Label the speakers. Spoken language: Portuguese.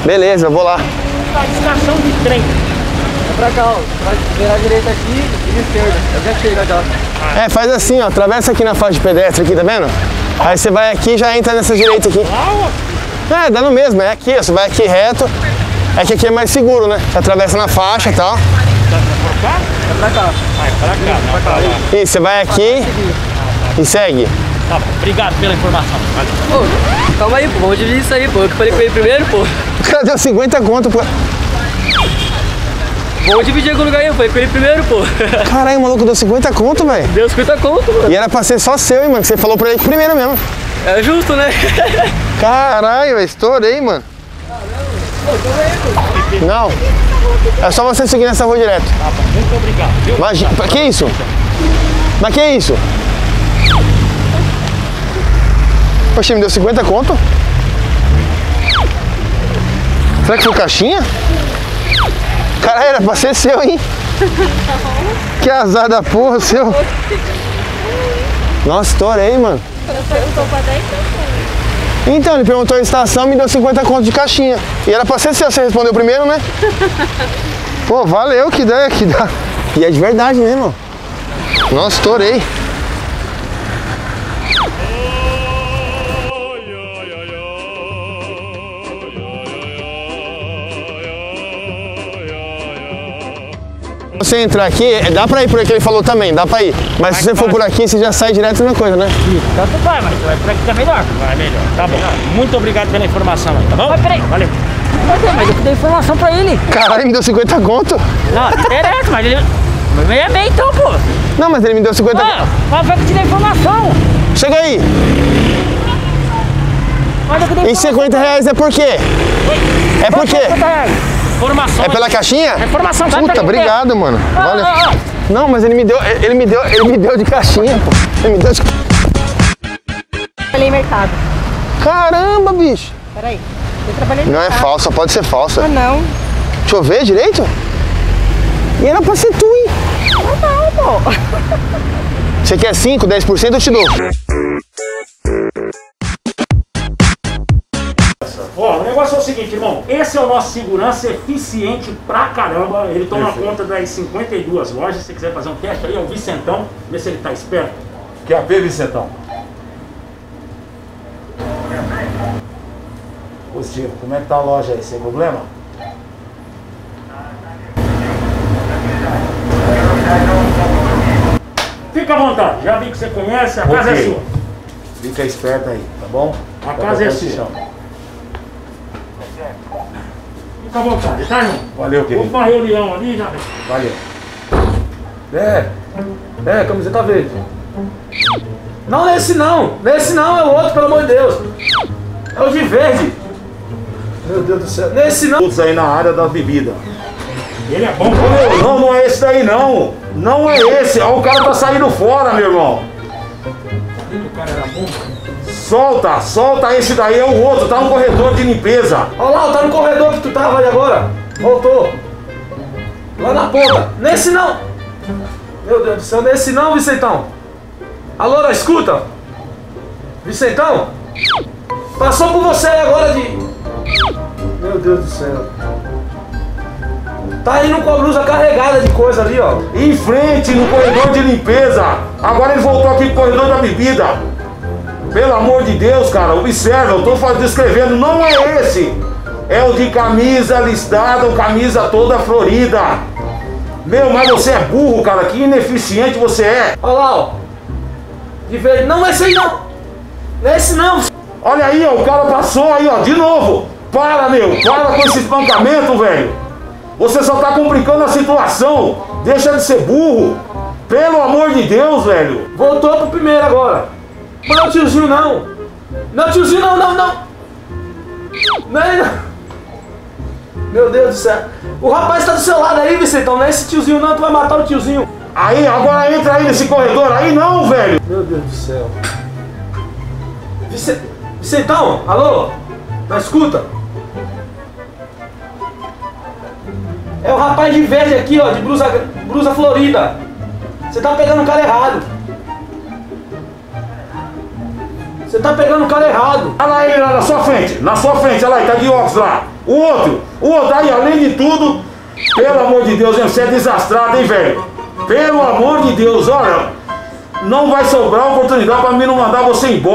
Speaker 1: Beleza, eu vou lá.
Speaker 2: Estação de trem.
Speaker 3: É pra cá, ó. Vai virar a direita aqui e esquerda. Eu já chego já.
Speaker 1: É, faz assim, ó. Atravessa aqui na faixa de pedestre aqui, tá vendo? Aí você vai aqui e já entra nessa direita aqui. É, dá no mesmo, é aqui, ó. Você vai aqui reto. É que aqui é mais seguro, né? Você atravessa na faixa e tal.
Speaker 2: É pra cá. Ah, é pra cá, não pra lá.
Speaker 1: E você vai aqui e segue.
Speaker 2: Tá bom, obrigado pela informação.
Speaker 3: Pô, calma aí, pô. Vamos dividir isso aí, pô. Eu que falei com ele primeiro, pô.
Speaker 1: O cara deu 50 conto, pô.
Speaker 3: Vamos dividir algum lugar aí, eu falei com ele primeiro, pô.
Speaker 1: Caralho, o maluco deu 50 conto, velho.
Speaker 3: Deu 50 conto, mano.
Speaker 1: E era pra ser só seu, hein, mano. Que você falou pra ele primeiro mesmo.
Speaker 3: É justo, né?
Speaker 1: Caralho, eu estourei, mano. Não. É só você seguir nessa rua direto.
Speaker 2: Tá bom, muito obrigado, viu?
Speaker 1: Imagina. Que isso? Mas que isso? Poxa, me deu 50 conto? Será que foi caixinha? Caralho, era pra ser seu, hein? Que azar da porra, seu. Nossa, estourei, mano.
Speaker 4: Perguntou pra 10
Speaker 1: Então, ele perguntou a estação e me deu 50 conto de caixinha. E era pra ser seu, você respondeu primeiro, né? Pô, valeu, que ideia que dá. E é de verdade mesmo. Nossa, estourei. Você entrar aqui, dá pra ir por aqui, ele falou também, dá pra ir. Mas se você for por aqui, você já sai direto na coisa, né?
Speaker 2: Tanto vai, mas vai por aqui que é melhor. Vai melhor. Tá bom. Muito obrigado pela informação aí, tá bom?
Speaker 3: Mas peraí.
Speaker 2: Valeu.
Speaker 3: Mas eu dei informação pra ele.
Speaker 1: Caralho, me deu 50 conto.
Speaker 2: Não, interessa, mas ele... Mas é bem então, pô.
Speaker 1: Não, mas ele me deu 50 conto.
Speaker 2: Mas vai que eu te dei informação.
Speaker 1: Chega aí.
Speaker 2: Mas eu te dei
Speaker 1: E 50 reais é por quê? É por quê?
Speaker 2: Informação.
Speaker 1: É pela caixinha?
Speaker 2: É informação.
Speaker 1: Puta, obrigado, mano. Valeu. Não, mas ele me deu de caixinha, pô. Ele me deu de...
Speaker 4: Trabalhei em mercado.
Speaker 1: Caramba, bicho.
Speaker 4: Peraí. Eu trabalhei em
Speaker 1: Não é
Speaker 4: mercado.
Speaker 1: falsa, pode ser falsa.
Speaker 4: Ah, não.
Speaker 1: Deixa eu ver direito. E era pra ser tu, hein?
Speaker 4: Ah, não, pô.
Speaker 1: Você quer 5, 10% eu te dou.
Speaker 2: Ó, o negócio é o seguinte, irmão. Esse é o nosso segurança eficiente pra caramba. Ele toma conta das 52 lojas. Se você quiser fazer um teste aí, é o Vicentão. Vê se ele tá esperto.
Speaker 5: Que AP, Vicentão? Positivo. Como é que tá a loja aí? Sem problema?
Speaker 2: Fica à vontade. Já vi que você conhece. A casa é sua.
Speaker 5: Fica esperto aí, tá bom?
Speaker 2: A casa é sua. Fica à vontade, tá, irmão?
Speaker 5: Valeu,
Speaker 2: Vou
Speaker 5: querido.
Speaker 2: pra uma reunião ali já.
Speaker 5: Valeu.
Speaker 3: Camiseta verde. Não, nesse não. Nesse não, é o outro, pelo amor de Deus. É o de verde. Meu Deus do céu. Nesse não.
Speaker 5: Todos aí na área da bebida.
Speaker 2: Ele é bom.
Speaker 5: Não, não é esse daí não. Não é esse. Ó, o cara tá saindo fora, meu irmão.
Speaker 2: O cara era bom.
Speaker 5: Solta, solta esse daí, é o outro. Tá no corredor de limpeza.
Speaker 3: Olha lá, tá no corredor que tu tava aí agora. Voltou. Lá na ponta. Nesse não. Meu Deus do céu, nesse não, Vicentão. Alô, escuta. Vicentão. Passou por você aí agora de... Meu Deus do céu. Tá indo com a blusa carregada de coisa ali, ó.
Speaker 5: Em frente, no corredor de limpeza. Agora ele voltou aqui pro corredor da bebida. Pelo amor de Deus, cara, observa, eu tô descrevendo, não é esse. É o de camisa listada, camisa toda florida. Meu, mas você é burro, cara, que ineficiente você é.
Speaker 3: Olha lá, ó. De verde. Não, esse aí não. Esse não.
Speaker 5: Olha aí, ó, o cara passou aí, ó, de novo. Para, meu, para com esse espancamento, velho. Você só tá complicando a situação. Deixa de ser burro. Pelo amor de Deus, velho.
Speaker 3: Voltou pro primeiro agora. Não é o tiozinho, não. Não é o tiozinho, não, não, não. Não é, não. Meu Deus do céu. O rapaz tá do seu lado aí, Vicentão. Não é esse tiozinho, não. Tu vai matar o tiozinho.
Speaker 5: Aí, agora entra aí nesse corredor. Aí não, velho.
Speaker 3: Meu Deus do céu. Vicentão, alô? Não escuta? É o rapaz de verde aqui, ó, de blusa florida. Você tá pegando o cara errado. Você tá pegando o cara errado.
Speaker 5: Olha lá ele lá na sua frente, olha lá, ele tá de óculos lá. O outro, aí além de tudo, pelo amor de Deus, hein, você é desastrado, hein, velho? Pelo amor de Deus, olha, não vai sobrar oportunidade pra mim não mandar você embora.